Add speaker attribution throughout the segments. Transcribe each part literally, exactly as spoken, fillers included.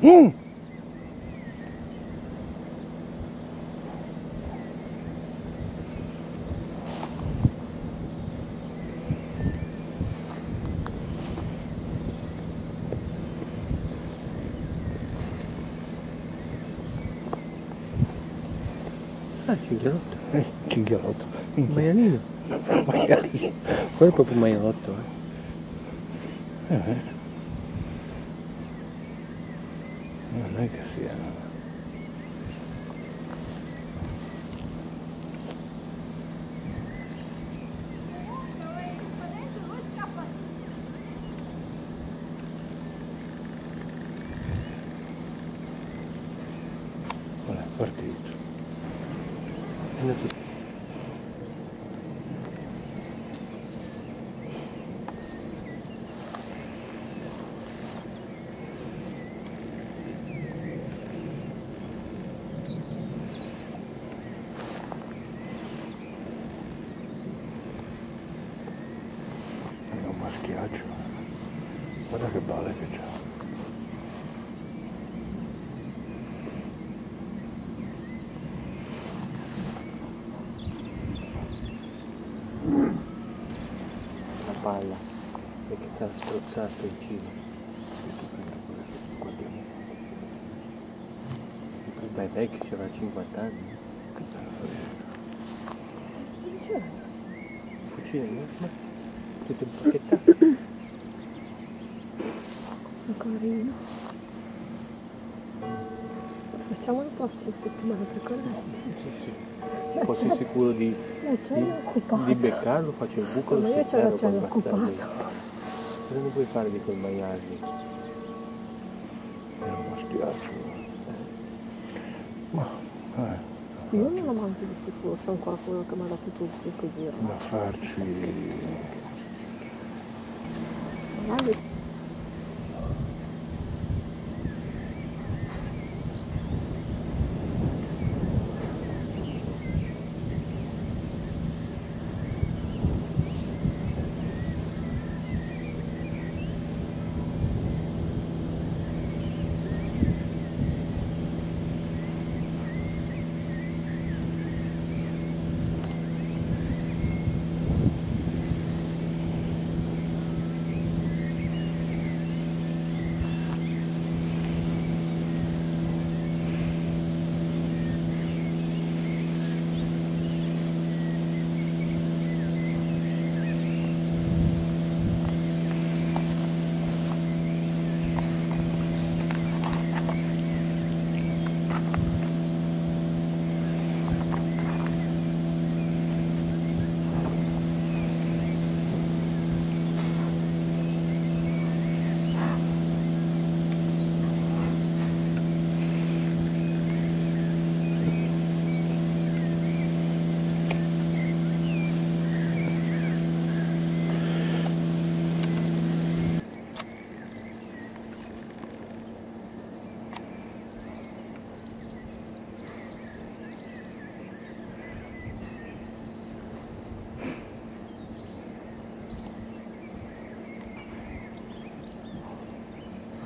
Speaker 1: Mm.
Speaker 2: Ah, cinghialotto.
Speaker 1: Eh, cinghialotto.
Speaker 2: Un maialino.
Speaker 1: Maialino.
Speaker 2: Quello è proprio un maialotto, eh.
Speaker 1: Eh. Non è che sia... Voilà, è partito.
Speaker 2: È andato.
Speaker 1: È un maschiaccio. Guarda che balle che c'ha.
Speaker 2: La palla. Perché sarà spruzzato in cima.
Speaker 1: Guardiamo.
Speaker 2: Il bai vecchio ci avrà cinquanta anni.
Speaker 1: Che te la frega.
Speaker 2: Fucile, ma tutto impacchettato.
Speaker 3: Carino. Facciamo la prossima settimana per correre.
Speaker 2: Sì, sì. Fossi sicuro di,
Speaker 3: La cella
Speaker 2: di,
Speaker 3: è occupata.
Speaker 2: di beccarlo, faccio il buco e lo
Speaker 3: Ma io c'ho la
Speaker 2: sotterro
Speaker 3: cella
Speaker 2: col bastardo.
Speaker 3: occupata.
Speaker 2: Cosa ne puoi fare di quel maiale?
Speaker 1: È un maschiaccio. Ma, eh,
Speaker 3: Io non la mangio di sicuro, c'è ancora quello che mi ha dato tutti così.
Speaker 1: da farci...
Speaker 3: Magari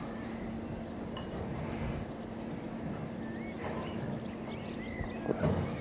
Speaker 1: Guarda.